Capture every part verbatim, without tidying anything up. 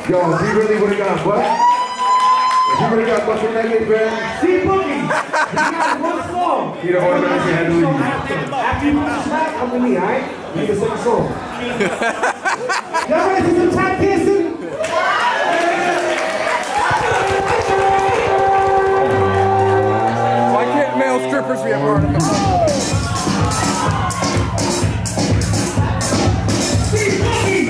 Yo, if he really would have got what? If he would have got busted naked, man. See Boogie. He got one song. He the organizer had to leave. After you put the slap, come to me, alright? You can sing a song. Y'all ready for some tap dancing? Why can't male strippers be a part of the fun? See Boogie.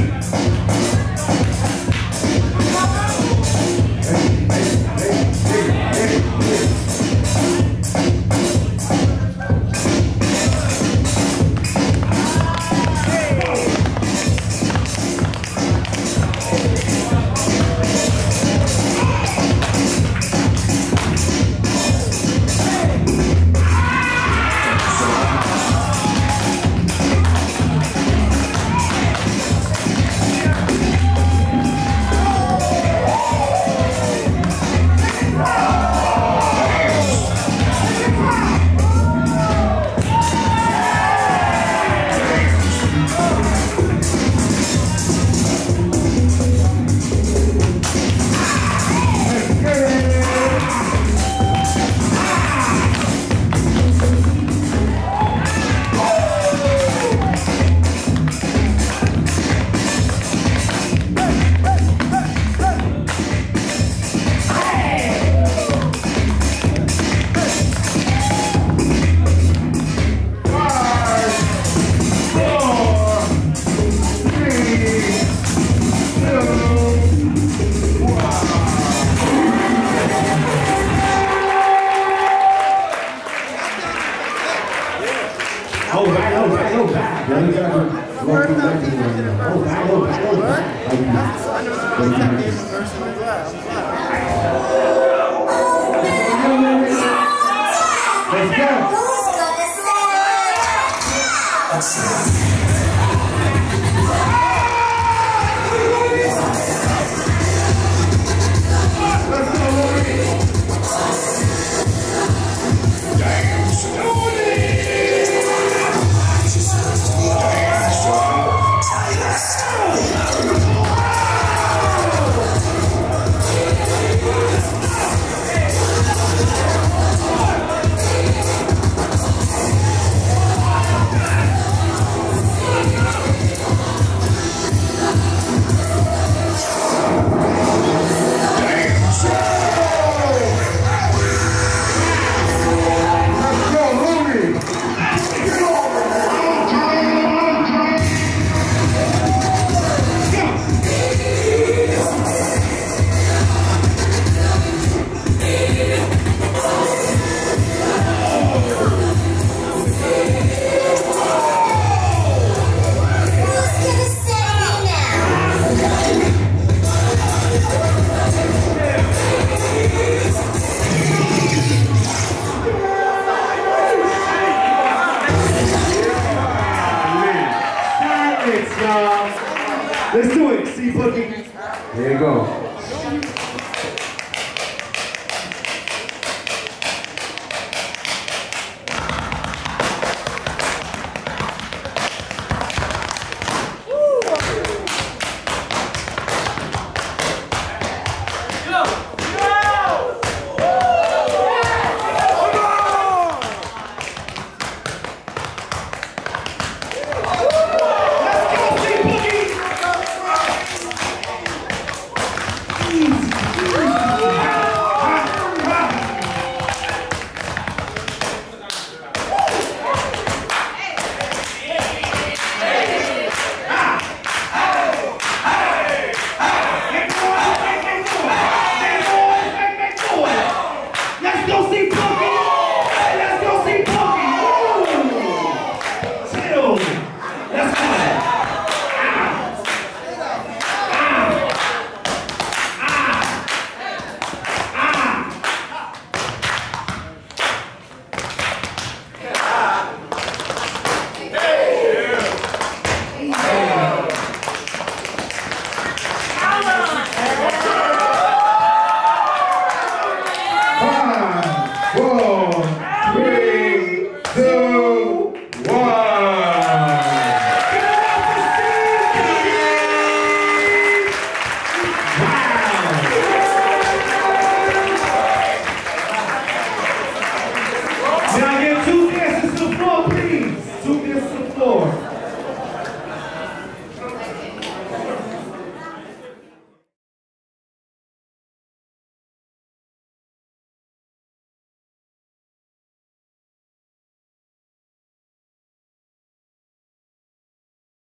Hold back, hold back, hold back. Hold back, hold back, hold back, hold back. Let's go. Let's do it, see Boogie. There you go.